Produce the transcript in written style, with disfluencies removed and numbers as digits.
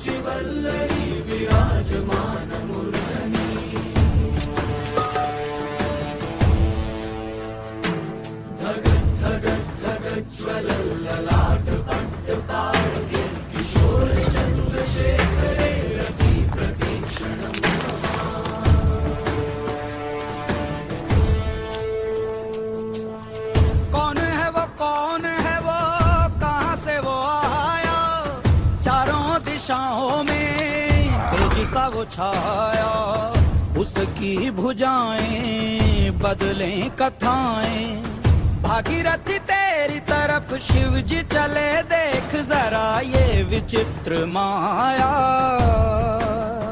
शशिवल्लरी विराजमान मूर्धनि धगत् धगत् धगत् ज्वलल्ललाट पट्टपावके किशोर चन्द्रशेखरे रति प्रतीक्षणम् कौन है वो कहाँ से वो आया, चारों दिशाओं में तेजी सा वो छाया। उसकी भुजाएं बदलें कथाएं, भागीरथी तेरी तरफ शिव जी चले, देख जरा ये विचित्र माया।